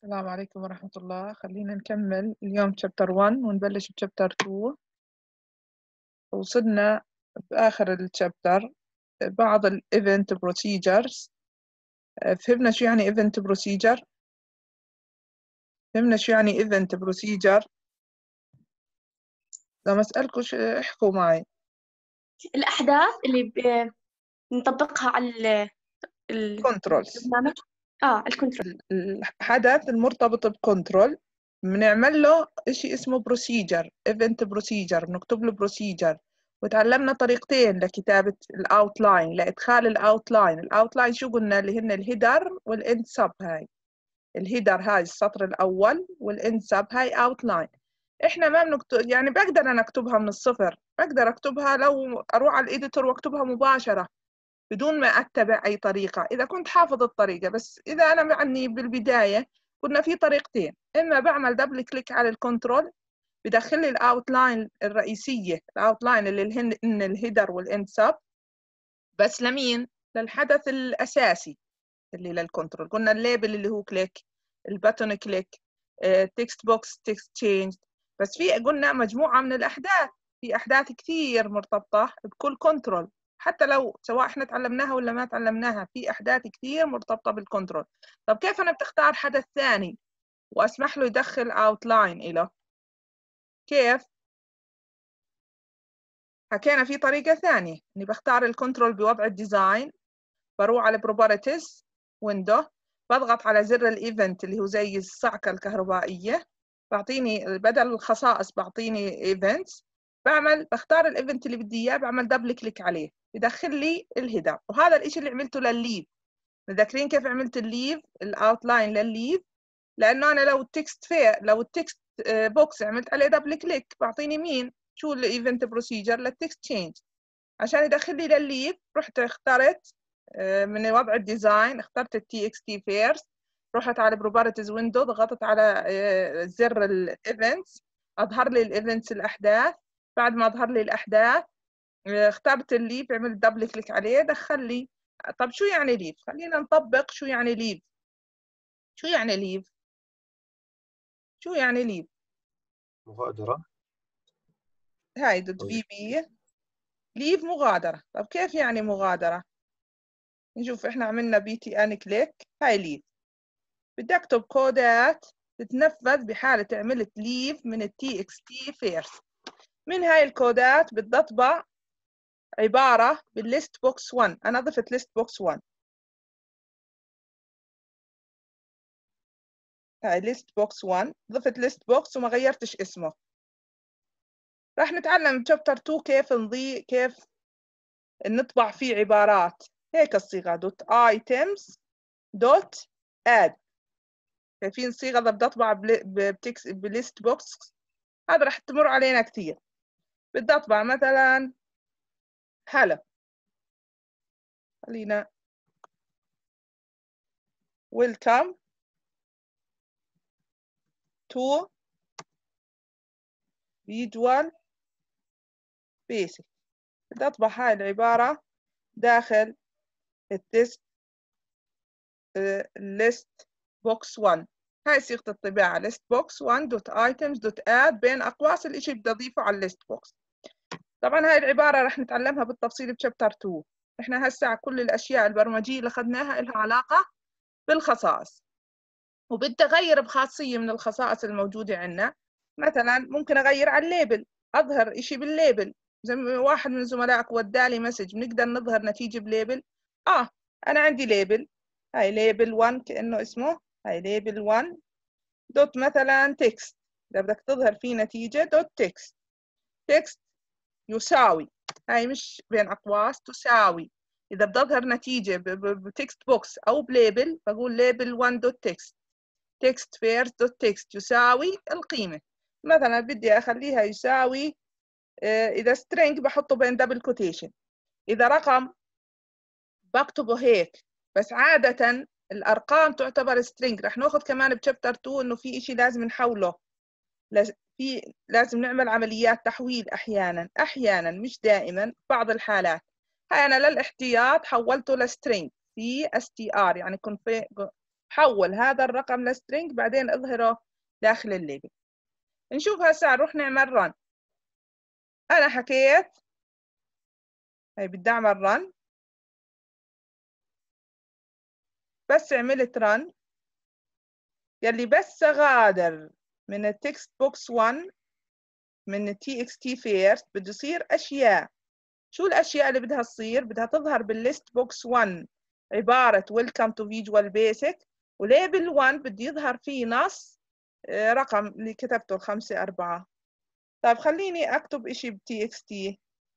السلام عليكم ورحمة الله. خلينا نكمل اليوم chapter 1 ونبلش chapter 2. وصلنا بآخر الشابتر بعض ال event procedures. فهمنا شو يعني event procedure؟ فهمنا شو يعني event procedure؟ لما أسألكم احكوا معي. الأحداث اللي نطبقها على controls. البرنامج. الكنترول. الحدث المرتبط بكنترول بنعمل له إشي اسمه procedure، event procedure، بنكتب له procedure. وتعلمنا طريقتين لكتابة الأوتلاين، لإدخال الأوتلاين شو قلنا؟ اللي هن الهيدر والإند سب. هاي الهيدر هاي السطر الأول، والإند سب هاي أوتلاين. إحنا ما بنكتب، يعني بقدر أنا أكتبها من الصفر، بقدر أكتبها لو أروح على الإيديتور وأكتبها مباشرة بدون ما أتبع أي طريقة إذا كنت حافظ الطريقة. بس إذا أنا معني بالبداية كنا في طريقتين، إما بعمل دبل كليك على الكنترول بدخل لي الأوتلاين الرئيسية، الأوتلاين اللي هن الهيدر والإند سب، بس لمين؟ للحدث الأساسي اللي للكنترول. قلنا الليبل اللي هو كليك، الباتون كليك، تكست بوكس، تكست تشينج. بس في قلنا مجموعة من الأحداث، في أحداث كثير مرتبطة بكل كنترول، حتى لو سواء احنا تعلمناها ولا ما تعلمناها، في أحداث كثير مرتبطة بالكنترول. طب كيف أنا بتختار حدث ثاني وأسمح له يدخل أوتلاين إله؟ كيف؟ حكينا في طريقة ثانية، إني بختار الكنترول بوضع الديزاين، بروح على بروبرتيز ويندو، بضغط على زر الايفنت اللي هو زي الصعقة الكهربائية، بعطيني بدل الخصائص بعطيني ايفنتس، بختار الايفنت اللي بدي اياه، بعمل دبل كليك عليه بدخل لي الهيدر. وهذا الاشي اللي عملته للليف. متذكرين كيف عملت الليف، الاوتلاين للليف؟ لانه انا لو التكست بوكس عملت عليه دبل كليك بعطيني مين؟ شو الايفنت بروسيجر للتكست تشينج. عشان يدخل لي للليف رحت اخترت من وضع الديزاين، اخترت التي اكس تي فيرست، رحت على بروبرتيز ويندو، ضغطت على زر الايفنتس، اظهر لي الايفنتس الاحداث. بعد ما اظهر لي الاحداث اخترت الليف، عملت دبل كليك عليه دخل لي. طب شو يعني ليف؟ خلينا نطبق شو يعني ليف. شو يعني ليف؟ شو يعني ليف؟ مغادرة. هاي دوت في بي ليف مغادرة. طب كيف يعني مغادرة؟ نشوف، احنا عملنا بي تي ان كليك، هاي ليف. بدي اكتب كودات تتنفذ بحالة عملت ليف من التي اكس تي فيرست. من هاي الكودات بدي اطبع عبارة بالليست بوكس 1. انا ضفت ليست بوكس 1، هاي ليست بوكس 1، ضفت ليست بوكس وما غيرتش اسمه. راح نتعلم بشابتر 2 كيف نطبع فيه عبارات. هيك الصيغة دوت ايتمز دوت اد. شايفين الصيغة اللي بدي اطبع بليست بوكس؟ هذا راح تمر علينا كثير. بدي اطبع مثلا هلا، خلينا welcome to visual basic. بدي اطبع هاي العبارة داخل التست list box 1. هاي صيغة الطباعة list box 1 دوت items دوت add بين أقواس الإشي بدي أضيفه على الليست بوكس. طبعا هاي العبارة رح نتعلمها بالتفصيل بشابتر 2. احنا هسه كل الأشياء البرمجية اللي أخذناها لها علاقة بالخصائص، وبدي أغير بخاصية من الخصائص الموجودة عندنا. مثلا ممكن أغير على الليبل، أظهر إشي بالليبل. زي واحد من زملائك ودالي مسج، بنقدر نظهر نتيجة بليبل. أنا عندي ليبل، هاي ليبل 1 كأنه اسمه، هاي ليبل 1 دوت مثلا تكست. إذا بدك تظهر فيه نتيجة دوت تكست، تكست يساوي، هاي مش بين أقواس، تساوي. إذا بدي أظهر نتيجة بتكست بوكس أو بليبل بقول ليبل 1 دوت تكست، تكست فيرست دوت تكست يساوي القيمة. مثلا بدي أخليها يساوي، إذا string بحطه بين دبل كوتيشن، إذا رقم بكتبه هيك. بس عادة الأرقام تعتبر string. رح ناخذ كمان بشابتر 2 إنه في إشي لازم نحوله، لازم نعمل عمليات تحويل أحيانا مش دائما، بعض الحالات. هاي أنا للاحتياط حولته لسترينج، CSTR يعني حول هذا الرقم لسترينج بعدين اظهره داخل الليبل. نشوف هسه نروح نعمل رن. انا حكيت هي بدي اعمل رن، بس عملت رن يلي بس غادر من التكست بوكس 1 من TXT first بده يصير اشياء. شو الاشياء اللي بدها تصير؟ بدها تظهر بالليست بوكس 1 عبارة welcome to visual basic، وليبل 1 بده يظهر فيه نص رقم اللي كتبته 5 4. طيب خليني اكتب اشي TXT.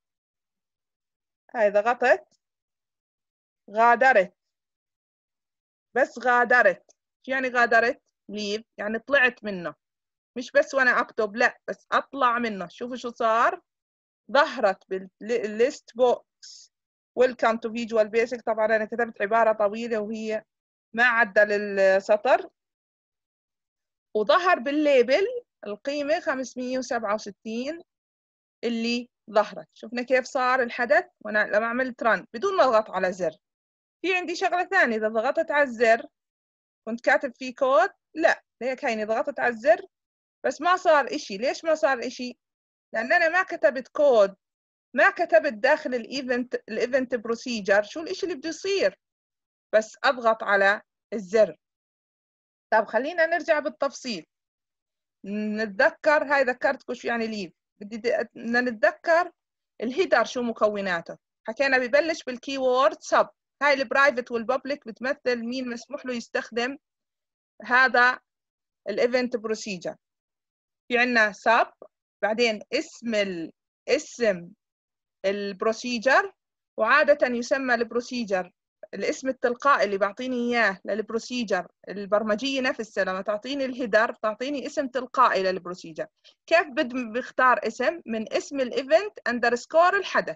هاي ضغطت غادرت، بس غادرت. شو يعني غادرت؟ leave يعني طلعت منه، مش بس وانا اكتب، لا بس اطلع منه. شوفوا شو صار، ظهرت بالليست بوكس ويلكم تو فيجوال بيسك. طبعا انا كتبت عباره طويله وهي ما عدل السطر، وظهر بالليبل القيمه 567 اللي ظهرت. شفنا كيف صار الحدث وانا لما عملت رن بدون ما اضغط على زر. في عندي شغله ثانيه، اذا ضغطت على الزر كنت كاتب فيه كود، لا هيك هيني ضغطت على الزر بس ما صار اشي. ليش ما صار اشي؟ لان انا ما كتبت كود، ما كتبت داخل الايفنت بروسيجر شو الاشي اللي بده يصير، بس اضغط على الزر. طب خلينا نرجع بالتفصيل نتذكر. هاي ذكرتكم شو يعني ليف. بدنا نتذكر الهيدر شو مكوناته. حكينا ببلش بالكي وورد سب. هاي البرايفت والببليك بتمثل مين مسموح له يستخدم هذا الايفنت بروسيجر. في عندنا سب، بعدين اسم البروسيجر، وعادة يسمى البروسيجر الاسم التلقائي اللي بعطيني اياه للبروسيجر البرمجية نفسها. لما تعطيني الهيدر تعطيني اسم تلقائي للبروسيجر. كيف بختار اسم؟ من اسم الايفنت اندرسكور الحدث،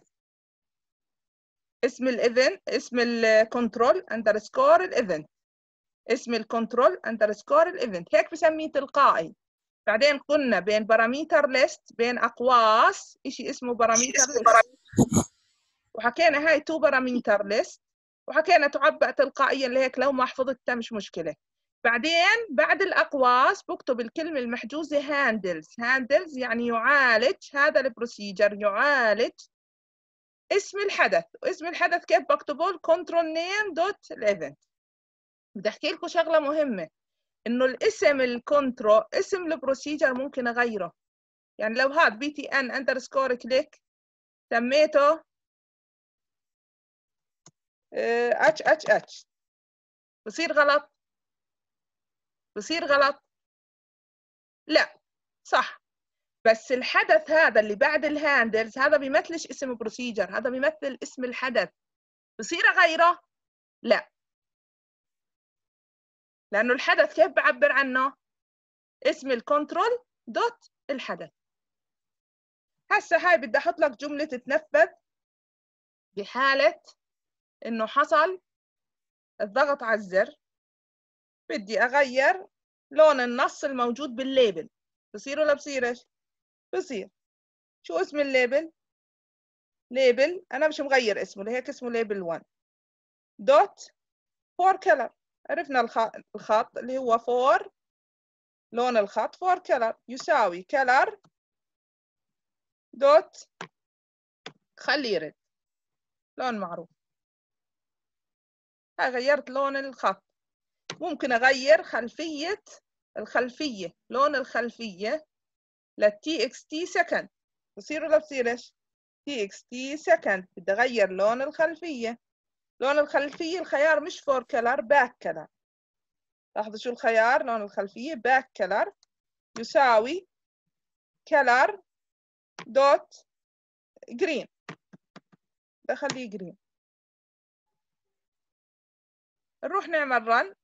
اسم الايفنت، اسم الكنترول اندرسكور الايفنت، اسم الكنترول اندرسكور الايفنت، هيك بسميه تلقائي. بعدين قلنا بين باراميتر ليست، بين اقواس، شيء اسمه باراميتر ليست، وحكينا هاي تو باراميتر ليست، وحكينا تعبأ تلقائيا لهيك لو ما حفظتها مش مشكلة. بعدين بعد الأقواس بكتب الكلمة المحجوزة هاندلز. هاندلز يعني يعالج، هذا البروسيجر يعالج اسم الحدث. واسم الحدث كيف بكتبه؟ الكنترول نيم دوت الايفنت. بدي احكي لكم شغلة مهمة، انه الاسم الكنترول اسم البروسيجر ممكن اغيره. يعني لو هاد BTN اندرسكور كليك سميته HHH بصير غلط؟ بصير غلط؟ لا صح. بس الحدث هذا اللي بعد الهاندلز هذا بيمثلش اسم بروسيجر، هذا بيمثل اسم الحدث. بصير اغيره؟ لا، لانه الحدث كيف بعبر عنه؟ اسم الكنترول دوت الحدث. هسه هاي بدي احط لك جمله تتنفذ بحاله انه حصل الضغط على الزر. بدي اغير لون النص الموجود بالليبل، بصير ولا بصيرش؟ بصير. شو اسم الليبل؟ ليبل انا مش مغير اسمه لهيك اسمه ليبل 1 دوت فور كلر. عرفنا الخط اللي هو فور، لون الخط فور كلر يساوي كلر دوت خلي يرد، لون معروف. هاي غيرت لون الخط. ممكن اغير الخلفيه، لون الخلفيه للTXT سكند. بصير ولا بصيرش؟ TXT سكند بدي اغير لون الخلفيه. لون الخلفيه الخيار مش فور كلر، باك كلر. لاحظوا شو الخيار؟ لون الخلفيه باك كلر يساوي كلر دوت جرين. بخليه جرين. نروح نعمل رن.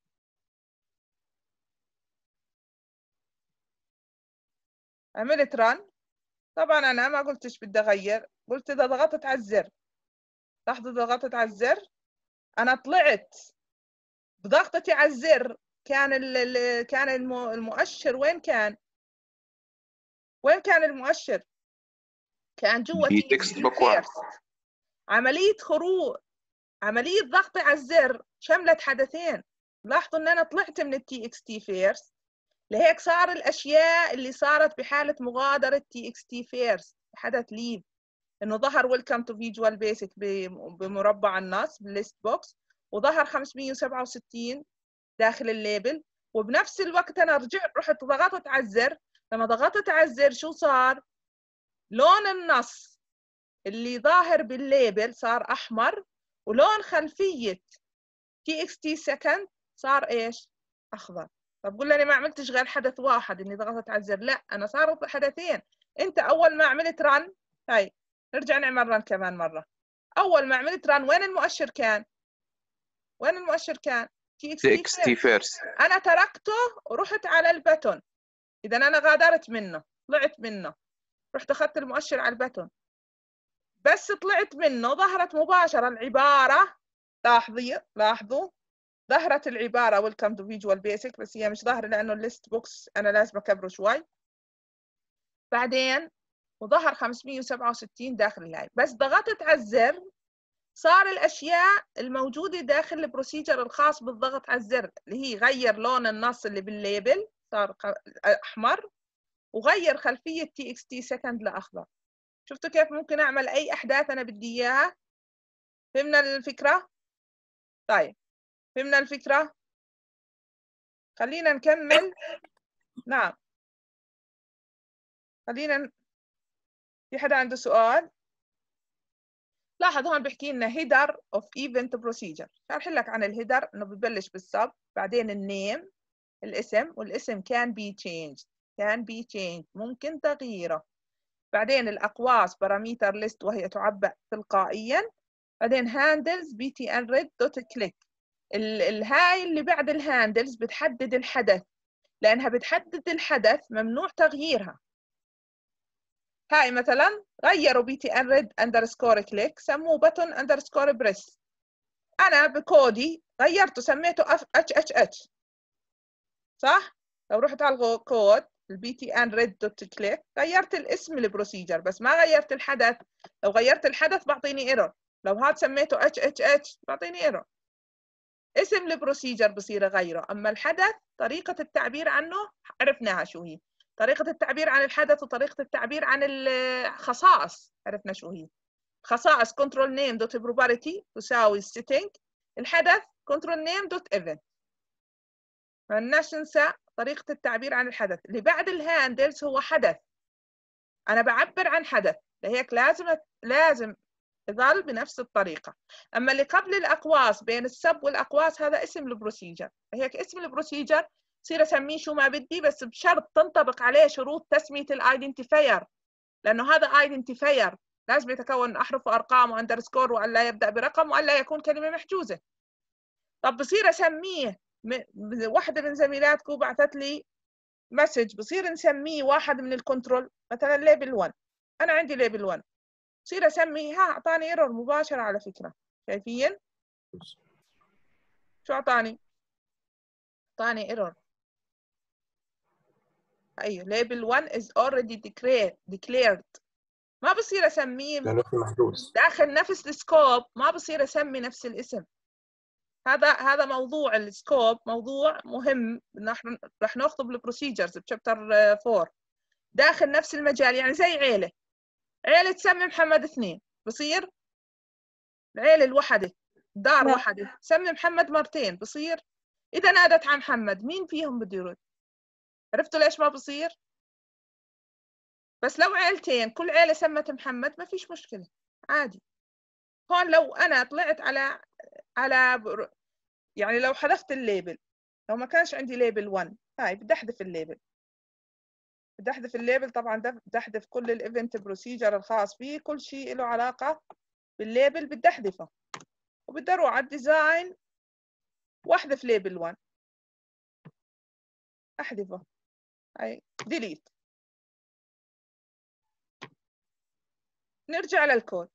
عملت رن. طبعا انا ما قلتش بدي اغير، قلت اذا ضغطت على الزر. لاحظوا ضغطت على الزر انا طلعت بضغطتي على الزر. كان المؤشر وين كان؟ وين كان المؤشر؟ كان جوا تكست بوك 1. عملية خروج، عملية ضغطي على الزر شملت حدثين. لاحظوا ان انا طلعت من التي اكس تي فيرست، لهيك صار الاشياء اللي صارت بحاله مغادره تي اكس تي فيرست حدث ليف، انه ظهر ويلكم تو فيجوال بيسك بمربع النص بالليست بوكس، وظهر 567 داخل الليبل، وبنفس الوقت انا رحت ضغطت على الزر. لما ضغطت على الزر شو صار؟ لون النص اللي ظاهر بالليبل صار احمر، ولون خلفيه تي اكس تي سكند صار ايش؟ اخضر. طب قول لي ما عملتش غير حدث واحد اني ضغطت على الزر، لا انا صارت حدثين. انت اول ما عملت رن، هاي نرجع نعمل رن كمان مره. اول ما عملت رن وين المؤشر كان؟ وين المؤشر كان؟ تي اكس تي فيرست. انا تركته ورحت على البتون، اذا انا غادرت منه، طلعت منه، رحت اخذت المؤشر على البتون، بس طلعت منه ظهرت مباشره العباره. لاحظوا ظهرت العباره ويلكم تو فيجوال بيسك، بس هي مش ظاهره لانه الليست بوكس انا لازم اكبره شوي. بعدين وظهر 567 داخل اللايف، بس ضغطت على الزر صار الاشياء الموجوده داخل البروسيجر الخاص بالضغط على الزر، اللي هي غير لون النص اللي بالليبل صار احمر، وغير خلفيه تي اكس تي سكند لاخضر. شفتوا كيف ممكن اعمل اي احداث انا بدي اياها؟ فهمنا الفكره؟ طيب فهمنا الفكره؟ خلينا نكمل. نعم خلينا، في حدا عنده سؤال؟ لاحظ هون بيحكي لنا header of event procedure. شرح لك عن الهيدر انه ببلش بالسب، بعدين النيم الاسم، والاسم can be changed ممكن تغييره، بعدين الاقواس باراميتر ليست وهي تعبأ تلقائيا، بعدين handles btnred.click. الهاي اللي بعد الهاندلز بتحدد الحدث، لانها بتحدد الحدث ممنوع تغييرها. هاي مثلا غيروا btnred_click سموه button_press. انا بكودي غيرته سميته HHH، صح؟ لو رحت على الكود btnred.click غيرت الاسم البروسيجر بس ما غيرت الحدث. لو غيرت الحدث بعطيني ايرور، لو هذا سميته HHH بعطيني ايرور. اسم البروسيجر بصير اغيره، اما الحدث طريقه التعبير عنه عرفناها شو هي. طريقه التعبير عن الحدث وطريقه التعبير عن الخصائص عرفنا شو هي. خصائص control name dot property تساوي setting، الحدث control name dot event. ما لناش ننسى طريقه التعبير عن الحدث. اللي بعد الهاندلز هو حدث، انا بعبر عن حدث، لهيك لازم يظل بنفس الطريقة. أما اللي قبل الأقواس بين السب والأقواس هذا اسم البروسيجر، هيك اسم البروسيجر صير أسميه شو ما بدي، بس بشرط تنطبق عليه شروط تسمية الايدنتيفاير، لأنه هذا ايدنتيفاير لازم يتكون من أحرف وأرقام وأندرسكور، وأن لا يبدأ برقم، وأن لا يكون كلمة محجوزة. طب بصير أسميه، واحدة من زميلاتكم بعثت لي مسج، بصير نسميه واحد من الكنترول مثلا ليبل 1، أنا عندي ليبل 1، صير اسمي اعطاني ايرور مباشره على فكره. شايفين شو اعطاني؟ اعطاني ايرور. ايوه label 1 is already declared. ما بصير اسميه لأنه في محدوث داخل نفس السكوب، ما بصير اسمي نفس الاسم. هذا موضوع السكوب موضوع مهم، نحن رح ناخذه بالبروسيجرز بشابتر 4 داخل نفس المجال. يعني زي عيله تسمي محمد 2، بصير العيله الوحده دار وحده سمي محمد مرتين، بصير؟ إذا نادت عن محمد مين فيهم بده يرد؟ عرفتوا ليش ما بصير؟ بس لو عيلتين كل عيلة سمت محمد ما فيش مشكلة عادي. هون لو أنا طلعت على يعني لو حذفت الليبل، لو ما كانش عندي ليبل 1، هاي بدي أحذف الليبل، بدي أحذف الليبل. طبعا بدي أحذف كل الإيفنت بروسيجر الخاص فيه، كل شيء له علاقة بالليبل بدي أحذفه، وبدي أروح على الديزاين وأحذف ليبل 1، أحذفه، هاي ديليت. نرجع للكود.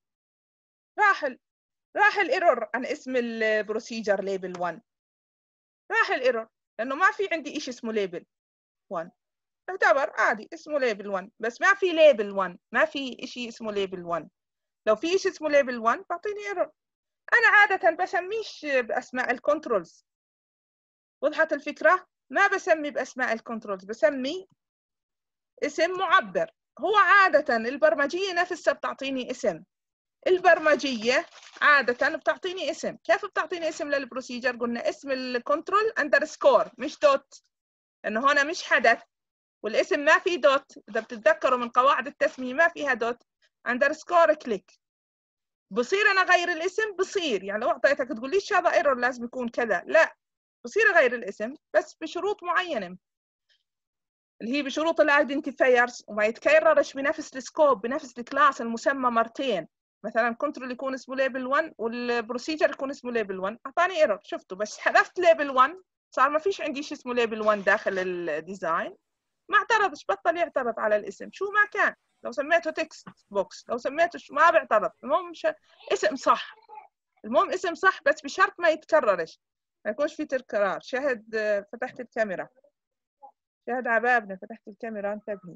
راح الايرور عن اسم البروسيجر ليبل 1، راح الايرور لانه ما في عندي شيء اسمه ليبل 1، يعتبر عادي اسمه ليبل 1، بس ما في ليبل 1، ما في شيء اسمه ليبل 1. لو في شيء اسمه ليبل 1 بعطيني ايرور. انا عاده بسميش باسماء الكنترولز، وضحت الفكرة؟ ما بسمي بأسماء الكنترولز، بسمي اسم معبر. هو عادة البرمجية نفسها بتعطيني اسم، البرمجية عادة بتعطيني اسم. كيف بتعطيني اسم للبروسيجر؟ قلنا اسم الكنترول اندرسكور مش دوت، لأنه هنا مش حدث والاسم ما فيه دوت. إذا بتتذكروا من قواعد التسمية ما فيها دوت، اندرسكور كليك. بصير أنا أغير الاسم؟ بصير. يعني لو أعطيتك تقول ليش هذا ايرور لازم يكون كذا، لا، بصير أغير الاسم بس بشروط معينة، اللي هي بشروط الايدنتيفايرز، وما يتكررش بنفس السكوب بنفس الكلاس المسمى مرتين. مثلا كنترول يكون اسمه ليبل 1 والبروسيجر يكون اسمه ليبل 1، اعطاني ايرور. شفتوا؟ بس حذفت ليبل 1 صار ما فيش عندي شيء اسمه ليبل 1 داخل الديزاين. ما اعترضش، بطل يعترض على الاسم شو ما كان. لو سميته تكست بوكس، لو سميته ما بيعترض. المهم اسم صح، المهم اسم صح، بس بشرط ما يتكررش، ما يكونش في تكرار. شاهد فتحت الكاميرا، شاهد عبابنا فتحت الكاميرا، انتبهي.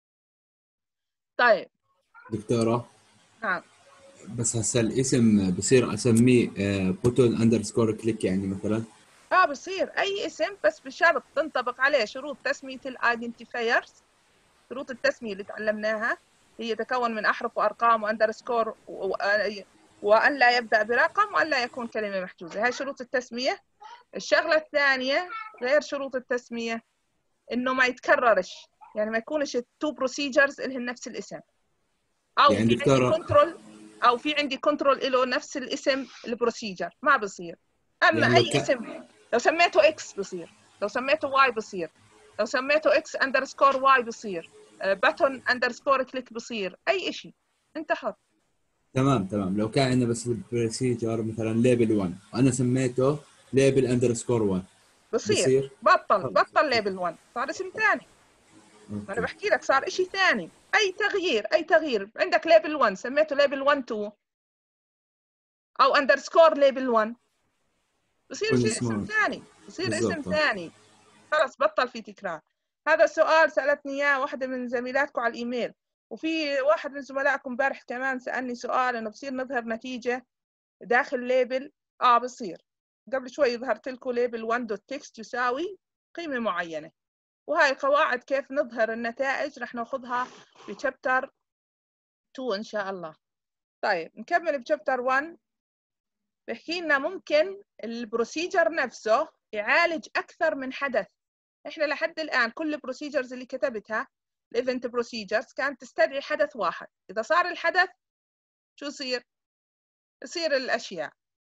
طيب دكتورة، نعم. بس هسه الاسم بصير اسميه بوتون اندرسكور كليك يعني مثلا؟ بصير اي اسم، بس بشرط تنطبق عليه شروط تسمية الايدنتيفايرز. شروط التسمية اللي تعلمناها هي تكون من احرف وارقام واندرسكور وان لا يبدأ برقم وان لا يكون كلمة محجوزة. هاي شروط التسمية. الشغلة الثانية غير شروط التسمية، انه ما يتكررش، يعني ما يكونش التو بروسيجرز اللي هن نفس الاسم، او يعني في عندي دكتورة، كنترول، او في عندي كنترول له نفس الاسم البروسيجر، ما بصير. اما يعني لو اي كان اسم لو سميته اكس بصير، لو سميته واي بصير، لو سميته اكس اندرسكور واي بصير، باتون اندرسكور كليك بصير، اي شيء انت حر. تمام، لو كان عندنا بس البروسيجر مثلا ليبل 1 وانا سميته ليبل اندرسكور 1 بصير. بصير؟ بطل ليبل 1، صار اسم ثاني. ما انا اوكي. بحكي لك صار شيء ثاني. اي تغيير عندك ليبل 1 سميته ليبل 1 2 او اندرسكور ليبل 1، بصير كل شيء اسم اسمه ثاني، بصير اسم بالضبط. ثاني. خلص بطل في تكرار. هذا السؤال سألتني إياه واحدة من زميلاتكم على الإيميل، وفي واحد من زملائكم امبارح كمان سألني سؤال إنه بصير نظهر نتيجة داخل ليبل. بصير. قبل شوي ظهرت لكم ليبل 1 دوت تكست يساوي قيمة معينة، وهاي قواعد كيف نظهر النتائج رح ناخذها بشابتر 2 إن شاء الله. طيب نكمل بشابتر 1. بحكي لنا ممكن البروسيجر نفسه يعالج أكثر من حدث. احنا لحد الآن كل البروسيجرز اللي كتبتها الايفنت بروسيجرز كانت تستدعي حدث واحد. إذا صار الحدث شو يصير الأشياء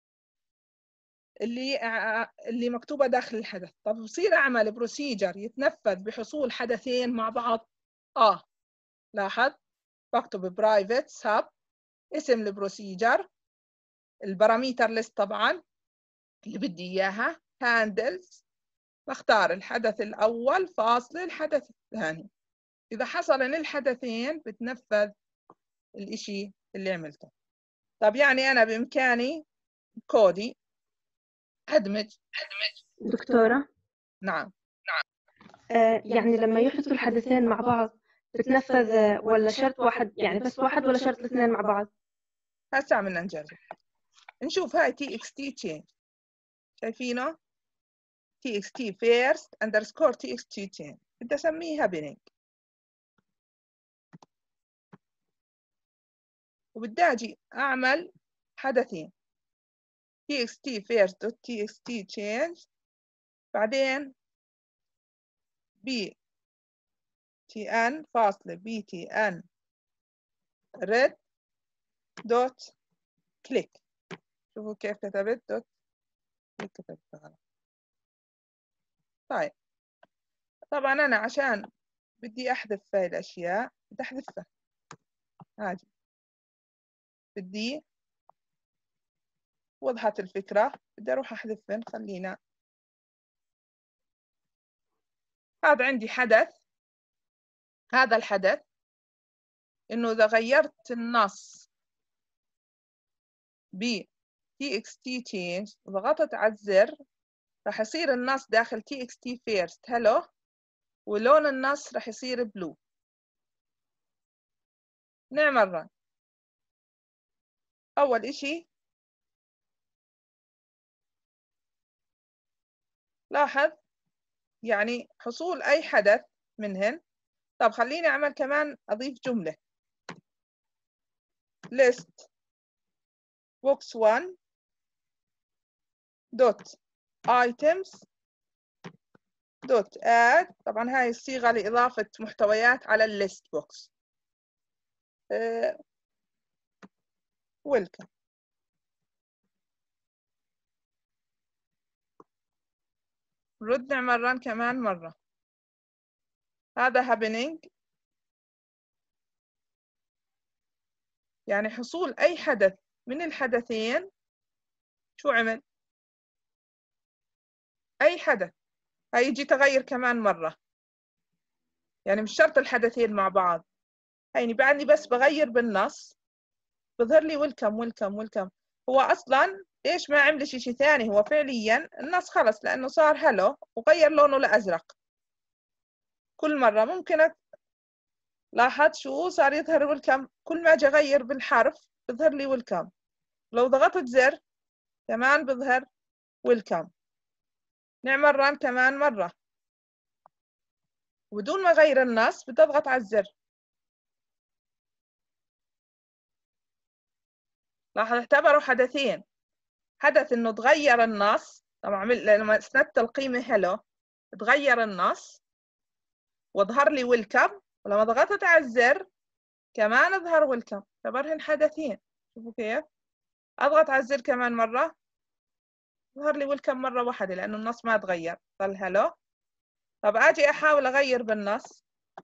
اللي مكتوبة داخل الحدث. طب بصير أعمل بروسيجر يتنفذ بحصول حدثين مع بعض. لاحظ بكتب برايفت سب اسم البروسيجر، الباراميتر ليست طبعا اللي بدي إياها، هاندلز، بختار الحدث الأول فاصل الحدث الثاني. إذا حصل إن الحدثين بتنفذ الإشي اللي عملته. طب يعني أنا بإمكاني كودي أدمج. دكتورة، نعم. يعني لما يحدثوا الحدثين مع بعض بتنفذ ولا شرط واحد، يعني بس واحد ولا شرط الاثنين مع بعض؟ هسه عملنا نجرب نشوف. هاي txt change، شايفينه؟ txt first underscore txt change، بدي أسميه happening، وبدي أجي أعمل حدثين txt first dot txt change، بعدين btn فاصلة btn red دوت كليك. شوفوا كيف كتبت دوت كليك، كتبت غلط. طيب طبعا أنا عشان بدي أحذف هاي الأشياء بدي أحذفها. هاجي بدي، وضحت الفكرة، بدي أروح أحذفهم. خلينا هذا عندي حدث. هذا الحدث إنه إذا غيرت النص ب txt change ضغطت على الزر راح يصير النص داخل txt first hello، ولون النص راح يصير بلو. نعمل رن. أول إشي لاحظ يعني حصول أي حدث منهن. طب خليني أعمل كمان أضيف جملة list box 1 dot items dot add. طبعا هاي الصيغة لإضافة محتويات على الليست بوكس. welcome. رد نعمل run كمان مرة. هذا happening يعني حصول أي حدث من الحدثين. شو عمل؟ أي حدث. هيجي تغير كمان مرة، يعني مش شرط الحدثين مع بعض. هيني بعدني بس بغير بالنص بظهر لي ويلكم ويلكم ويلكم. هو أصلا ليش ما عمل شيء ثاني؟ هو فعليا النص خلص لأنه صار هلو وغير لونه لأزرق. كل مرة ممكن لاحظ شو صار يظهر ويلكم، كل ما أجي أغير بالحرف بظهر لي ويلكم. لو ضغطت زر كمان بظهر ويلكم. نعمل ران كمان مرة وبدون ما أغير النص بدي أضغط على الزر. لاحظ اعتبروا حدثين، حدث إنه تغير النص. طبعا لما اسندت القيمة هلو تغير النص وظهر لي ويلكم، ولما ضغطت على الزر كمان ظهر ويلكم. اعتبرهن حدثين. شوفوا كيف؟ أضغط على الزر كمان مرة ظهر لي ويلكم مرة واحدة لأنه النص ما تغير، ظل هلو. طب أجي أحاول أغير بالنص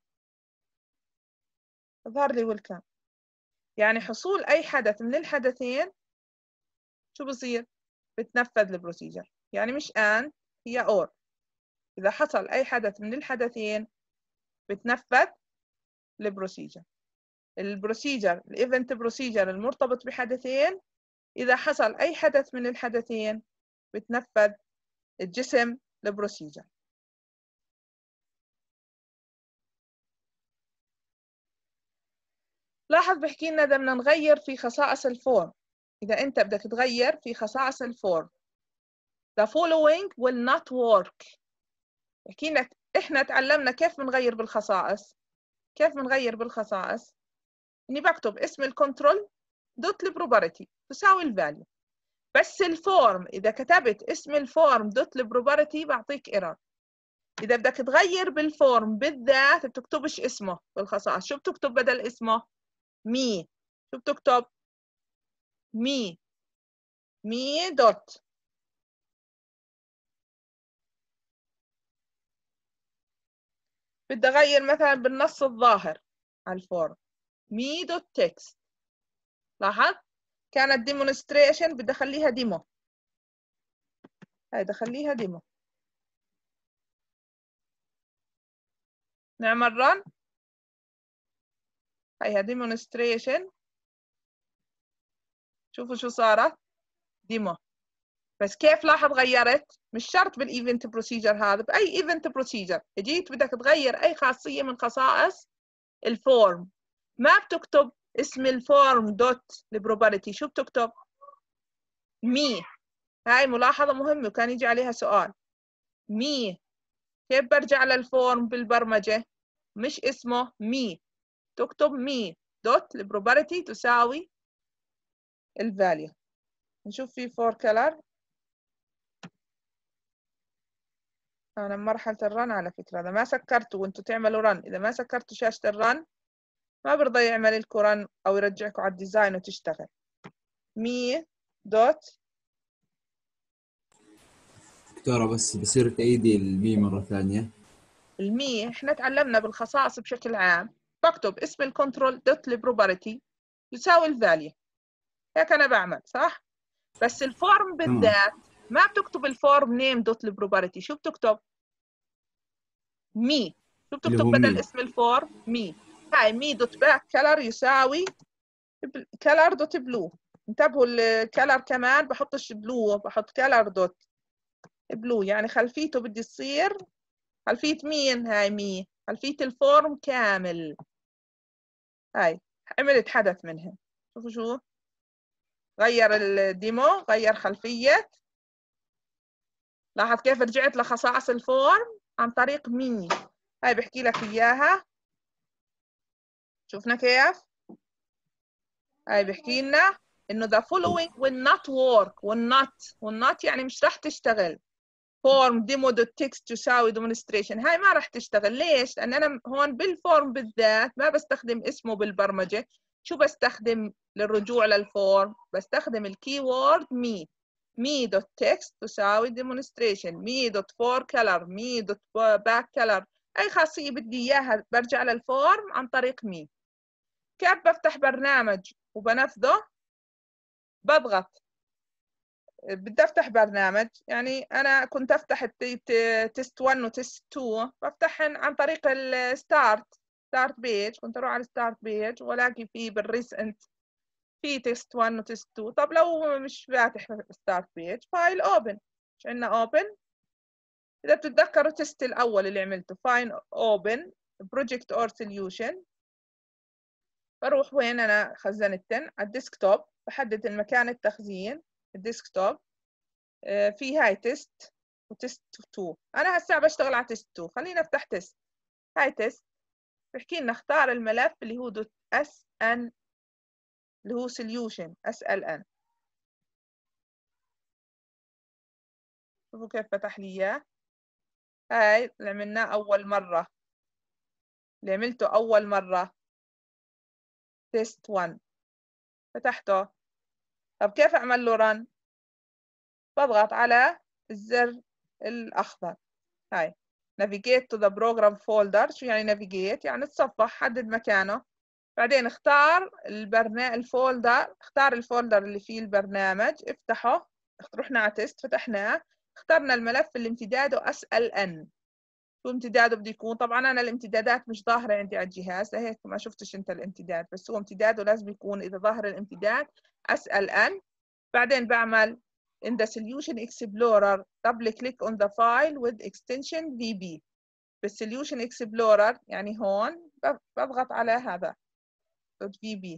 ظهر لي ويلكم. يعني حصول أي حدث من الحدثين شو بصير؟ بتنفذ البروسيجر. يعني مش and هي or. إذا حصل أي حدث من الحدثين بتنفذ البروسيجر. البروسيجر الايفنت بروسيجر المرتبط بحدثين، إذا حصل أي حدث من الحدثين بتنفذ الجسم البروسيجر. لاحظ بحكي لنا بدنا نغير في خصائص الفورم. إذا أنت بدك تغير في خصائص الفورم the following will not work. بحكي لك إحنا تعلمنا كيف بنغير بالخصائص. كيف بنغير بالخصائص؟ إني بكتب اسم الكنترول دوت البروبرتي تساوي الفاليو. بس الفورم إذا كتبت اسم الفورم دوت البروبرتي بعطيك ايرور. إذا بدك تغير بالفورم بالذات بتكتبش اسمه بالخصائص. شو بتكتب بدل اسمه؟ مي. شو بتكتب؟ مي دوت. بدي أغير مثلا بالنص الظاهر على الفورم مي دوت تكست. لاحظ كانت ديمونستريشن بدي أخليها ديمو. هاي بدي أخليها ديمو. نعمل رن. هيها ديمونستريشن. شوفوا شو صارت ديمو. بس كيف لاحظ غيرت؟ مش شرط بالايفنت بروسيجر هذا، باي ايفنت بروسيجر جيت بدك تغير اي خاصيه من خصائص الفورم ما بتكتب اسم الفورم دوت البروبرتي. شو بتكتب؟ مي. هاي ملاحظه مهمه وكان يجي عليها سؤال. مي. كيف برجع للفورم بالبرمجه؟ مش اسمه مي، تكتب مي دوت البروبرتي تساوي الفاليو. نشوف في فور كلر. أنا مرحلة الرن على فكرة إذا ما سكرتوا وأنتوا تعملوا رن، إذا ما سكرتوا شاشة الرن ما برضى يعمل لكم رن أو يرجعكم على الديزاين وتشتغل. مي دوت. دكتورة بس بصير تعيدي المي مرة ثانية. المي إحنا تعلمنا بالخصائص بشكل عام بكتب اسم الكنترول دوت البروبرتي يساوي الفاليو. هيك أنا بعمل صح؟ بس الفورم بالذات ما بتكتب الفورم نيم دوت البروبرتي. شو بتكتب؟ مي. شو بتكتب بدل اسم الفورم؟ مي. هاي مي دوت باك كلر يساوي كلر دوت بلو. انتبهوا الكلر كمان بحطش بلو، بحط كلر دوت بلو. يعني خلفيته بدي تصير خلفية مين؟ هاي مي خلفية الفورم كامل. هاي عملت حدث منها. شوفوا شو غير الديمو، غير خلفية لاحظ كيف رجعت لخصائص الفورم عن طريق مي. هاي بحكي لك إياها، شوفنا كيف. هاي بحكي لنا إنه the following will not work. will not يعني مش راح تشتغل. form demo.txt تساوي demonstration، هاي ما راح تشتغل. ليش؟ لأن أنا هون بالفورم بالذات ما بستخدم اسمه بالبرمجة. شو بستخدم للرجوع للفورم؟ بستخدم الكيورد me. me.text تساوي demonstration. me.forecolor me.backcolor. أي خاصية بدي إياها برجع للفورم عن طريق me. كيف بفتح برنامج وبنفذه؟ بضغط. بدي افتح برنامج، يعني انا كنت افتح تيست 1 وتيست 2 بفتحهم عن طريق الستارت بيج. كنت اروح على الستارت بيج والاقي فيه بالريسنت في تيست 1 وتيست 2. طب لو مش فاتح ستارت بيج، فايل اوبن. مش عندنا اوبن؟ اذا بتتذكروا التيست الاول اللي عملته فاين اوبن بروجكت اور سوليوشن، بروح وين انا خزنتن على الديسكتوب، بحدد المكان التخزين الديسكتوب. في هاي تيست وتيست 2. انا هسه بشتغل على تيست 2. خلينا نفتح تيست. هاي تيست بحكي لنا اختار الملف اللي هو .sn اللي هو solution SLN. شوفوا كيف فتح لي اياه. هاي اللي عملناه اول مره، اللي عملته اول مره تيست 1 فتحته. طب كيف اعمل له رن؟ بضغط على الزر الاخضر. هاي navigate to the program folder. شو يعني navigate؟ يعني تصفح، حدد مكانه، بعدين اختار الفولدر. اختار الفولدر اللي فيه البرنامج، افتحه. رحنا على تيست فتحناه، اخترنا الملف اللي امتداده SLN. شو امتداده بده يكون؟ طبعا انا الامتدادات مش ظاهره عندي على الجهاز لهيك ما شفتش انت الامتداد، بس هو امتداده لازم يكون اذا ظاهر الامتداد SLN. بعدين بعمل in the solution explorer double click on the file with extension VB. بالsolution explorer يعني هون بضغط على هذا .vb.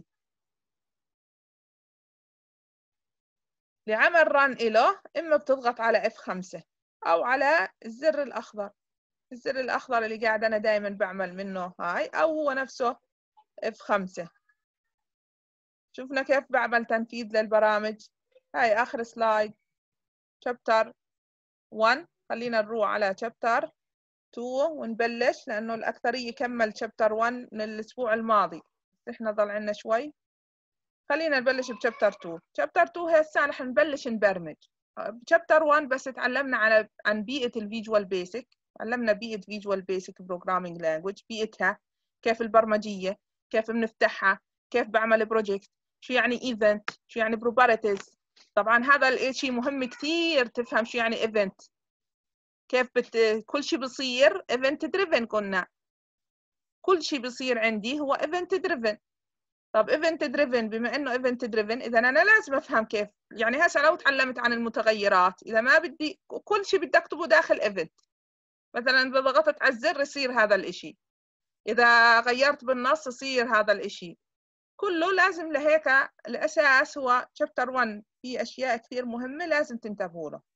لعمل رن إله إما بتضغط على F5 أو على الزر الأخضر. الزر الأخضر اللي قاعد أنا دايما بعمل منه هاي، أو هو نفسه F5. شوفنا كيف بعمل تنفيذ للبرامج. هاي آخر سلايد شابتر 1. خلينا نروح على شابتر 2 ونبلش، لأنه الأكثرية كمل شابتر 1 من الأسبوع الماضي. إحنا ضل عنا شوي. خلينا نبلش بشابتر 2. شابتر 2 هسه رح نبلش نبرمج. بشابتر 1 بس تعلمنا عن بيئة الفيجوال بيسك. علمنا بيئة فيجوال بيسك بروجرامينج لانجويج، بيئتها، كيف البرمجية، كيف بنفتحها، كيف بعمل بروجكت، شو يعني ايفنت، شو يعني بروبرتيز. طبعا هذا الشيء مهم كثير تفهم شو يعني ايفنت. كيف كل شيء بصير ايفنت دريفن. كنا كل شيء بصير عندي هو ايفنت دريفن. طب ايفنت دريفن، بما انه ايفنت دريفن اذا انا لازم افهم كيف. يعني هسه لو تعلمت عن المتغيرات، اذا ما بدي كل شيء بدي اكتبه داخل ايفنت. مثلا اذا ضغطت على الزر يصير هذا الاشي، اذا غيرت بالنص يصير هذا الاشي. كله لازم. لهيك الاساس هو شابتر 1 في اشياء كثير مهمه لازم تنتبهوا له.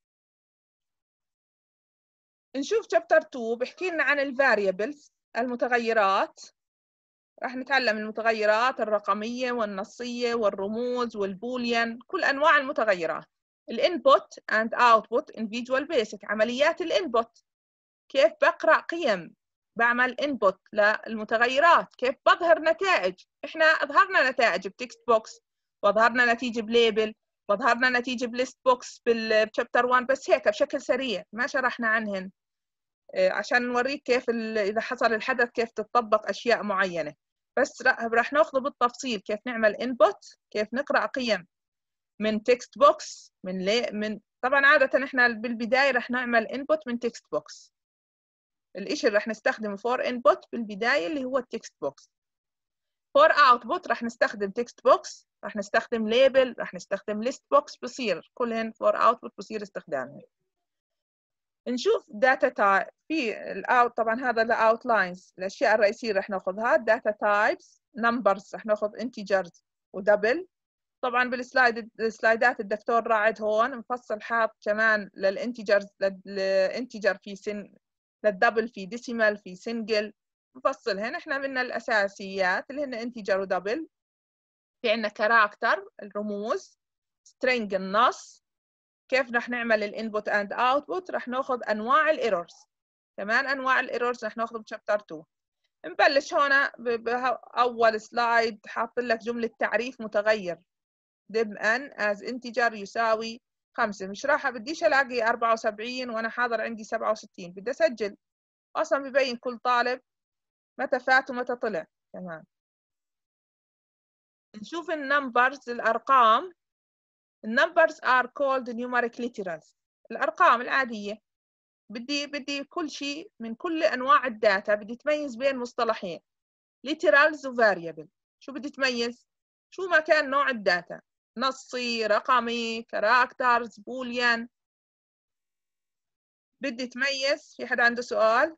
نشوف شابتر 2 بحكي لنا عن الفاريبلز المتغيرات. راح نتعلم المتغيرات الرقمية والنصية والرموز والبوليان، كل أنواع المتغيرات. الانبوت and output in Visual Basic. عمليات الانبوت، كيف بقرأ قيم، بعمل انبوت للمتغيرات، كيف بظهر نتائج. احنا أظهرنا نتائج بتكست بوكس، وأظهرنا نتيجة بليبل، وأظهرنا نتيجة بليست بوكس بالشابتر 1، بس هيك بشكل سريع ما شرحنا عنهن عشان نوريك كيف إذا حصل الحدث كيف تطبق أشياء معينة. بس راح ناخذه بالتفصيل، كيف نعمل انبوت، كيف نقرأ قيم من تكست بوكس، من طبعا عادة احنا بالبداية راح نعمل انبوت من تكست بوكس. الاشي اللي راح نستخدمه فور انبوت بالبداية اللي هو التكست بوكس. فور اوتبوت راح نستخدم تكست بوكس، راح نستخدم ليبل، راح نستخدم ليست بوكس، بصير كلهن فور اوتبوت بصير استخدامهم. نشوف داتا تايب في الاوت. طبعا هذا الاوتلاينز الاشياء الرئيسيه رح ناخذها. داتا تايبس، نمبرز رح ناخذ انتجرز ودبل، طبعا بالسلايدات الدكتور راعد هون مفصل حاط كمان للانتجرز، للانتجر في سن، للدبل في ديسيمال في سنجل مفصلهن. احنا بدنا الاساسيات اللي هن انتجر ودبل، في عندنا كاركتر الرموز، سترينج النص، كيف رح نعمل الانبوت اند اوتبوت، رح ناخذ انواع الايرورز، كمان انواع الايرورز رح ناخذ بشابتر 2. نبلش هون باول سلايد حاط لك جمله تعريف متغير دم ان as integer يساوي 5. مش راح بديش الاقي 74 وانا حاضر عندي 67، بدي اسجل اصلا ببين كل طالب متى فات ومتى طلع. كمان نشوف النمبرز، الارقام. النمبرز are called numeric literals. الارقام العاديه بدي كل شيء من كل انواع الداتا بدي تميز بين مصطلحين literals و variable. شو بدي تميز؟ شو ما كان نوع الداتا، نصي، رقمي، كاركترز، بوليان، بدي تميز. في حدا عنده سؤال؟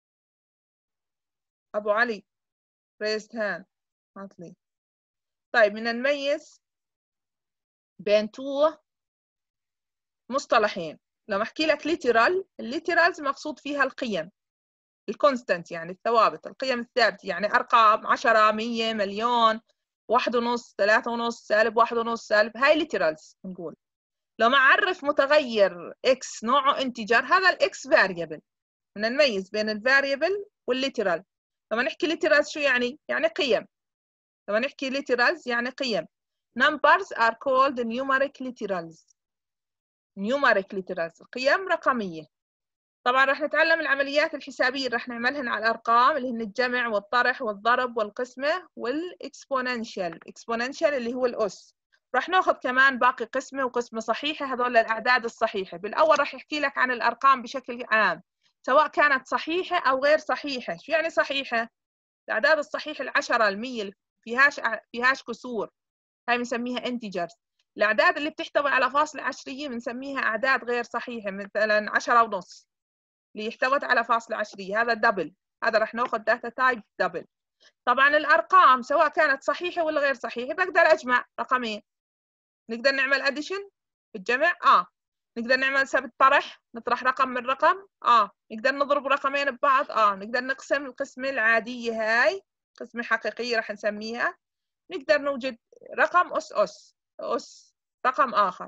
ابو علي raised hand عطلي. طيب بدنا نميز بين تو مصطلحين. لما احكي لك literal، الليترالز مقصود فيها القيم الكونستنت، يعني الثوابت، القيم الثابته، يعني ارقام 10 100 مليون 1.5 3.5 سالب 1.5 سالب، هاي ليترالز نقول. لما اعرف متغير x نوعه انتجر، هذا الاكس فاريبل. بدنا نميز بين الفاريبل والليترال. لما نحكي ليترالز شو يعني؟ يعني قيم. لما نحكي ليترالز يعني قيم. numbers are called numeric literals. numeric literals قيم رقميه. طبعا رح نتعلم العمليات الحسابيه اللي رح نعملهن على الارقام، اللي هن الجمع والطرح والضرب والقسمه والاكسبوننشال. اكسبوننشال اللي هو الاس. رح ناخذ كمان باقي قسمه وقسمه صحيحه، هذول الاعداد الصحيحه. بالاول رح يحكي لك عن الارقام بشكل عام، سواء كانت صحيحه او غير صحيحه. شو يعني صحيحه؟ الاعداد الصحيحه ال10 ال100 فيهاش كسور، هاي بنسميها انتجرز. الاعداد اللي بتحتوي على فاصله عشريه بنسميها اعداد غير صحيحه، مثلا 10.5 اللي احتوت على فاصله عشريه، هذا دبل. هذا رح ناخذ داتا تايب دبل. طبعا الارقام سواء كانت صحيحه ولا غير صحيحه بقدر اجمع رقمين. نقدر نعمل اديشن بالجمع، نقدر نعمل سبت طرح، نطرح رقم من رقم، نقدر نضرب رقمين ببعض، نقدر نقسم القسمه العاديه، هاي قسمه حقيقيه رح نسميها. نقدر نوجد رقم اس رقم اخر.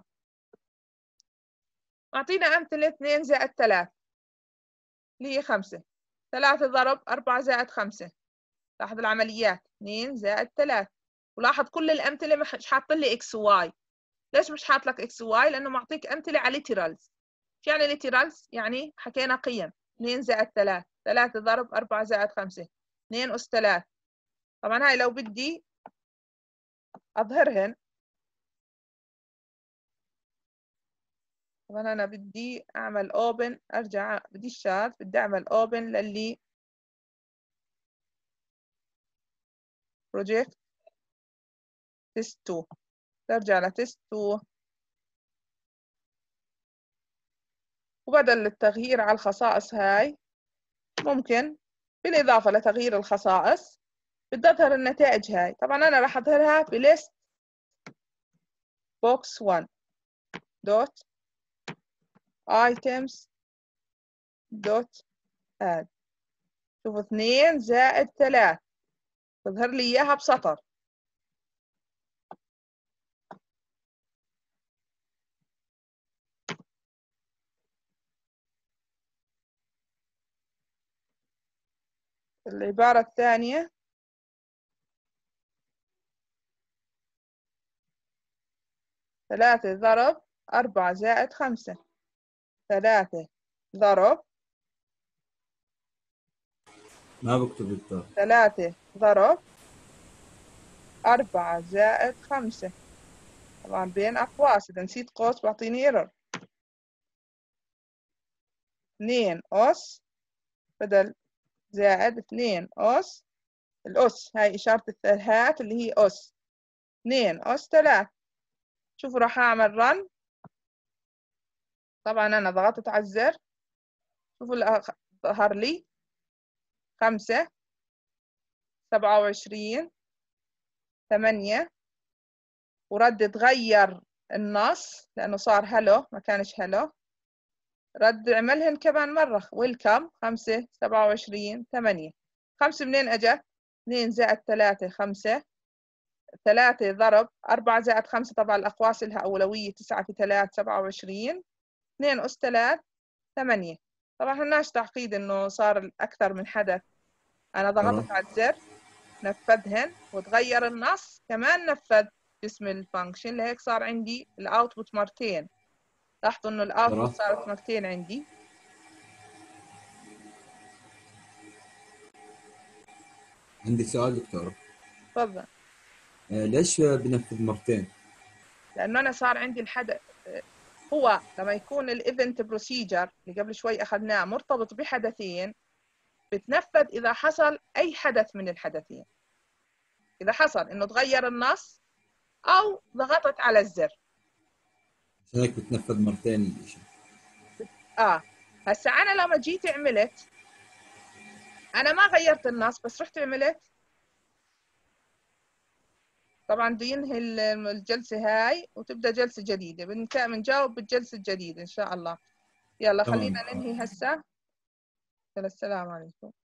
اعطينا امثله 2 زائد 3 اللي هي 5، 3 ضرب 4 زائد 5. لاحظ العمليات 2 زائد 3. ولاحظ كل الامثله مش حاط لي اكس وواي. ليش مش حاط لك اكس وواي؟ لانه معطيك امثله على ليترالز. شو يعني ليترالز؟ يعني حكينا قيم. 2 زائد 3، 3 ضرب 4 زائد 5، 2 اس 3. طبعا هاي لو بدي اظهرهن، طبعا انا بدي اعمل اوبن، ارجع بدي الشات، بدي اعمل اوبن للي بروجكت تيست 2. ترجع لتيست 2، وبدل التغيير على الخصائص هاي ممكن بالإضافة لتغيير الخصائص بدي أظهر النتائج هاي. طبعا أنا راح أظهرها بليست box 1 dot items dot add. شوفوا 2 زائد 3 تظهر لي إياها بسطر. العبارة الثانية 3 ضرب 4 زائد 5، 3 ضرب، ما بكتب الدار، 3 ضرب 4 زائد 5. طبعا بين أقواس، إذا نسيت قوس بعطيني ايرور. 2 أس بدل زائد 2 أس، الأس هاي إشارة الثلاث اللي هي أس، 2 أس 3. شوفوا راح أعمل رن. طبعا أنا ضغطت على الزر، شوفوا اللي ظهر لي 5 27 8 ورد تغير النص لأنه صار هلو ما كانش هلو، رد عملهن كمان مرة ويلكم 5 27 8. 5 منين أجت؟ 2 زائد 3 5، 3 ضرب 4 زائد 5 طبعا الأقواس لها أولوية 9 في 3 27، 2 أس 3 8. طبعا هناش تعقيد إنه صار أكثر من حدث، أنا ضغطت على الزر نفذهن وتغير النص كمان نفذ جسم الفانكشن، لهيك صار عندي الأوتبوت مرتين. لاحظوا إنه الأوتبوت صارت مرتين عندي. عندي سؤال دكتور. تفضل. ليش بنفذ مرتين؟ لأنه أنا صار عندي الحدث، هو لما يكون الايفنت بروسيجر اللي قبل شوي أخذناه مرتبط بحدثين بتنفذ إذا حصل أي حدث من الحدثين. إذا حصل إنه تغير النص أو ضغطت على الزر، عشان هيك بتنفذ مرتين الشيء. هسا أنا لما جيت عملت، أنا ما غيرت النص بس رحت عملت، طبعا بده ينهي الجلسة هاي وتبدأ جلسة جديدة، بنجاوب بالجلسة الجديدة إن شاء الله. يلا خلينا ننهي هسا. السلام عليكم.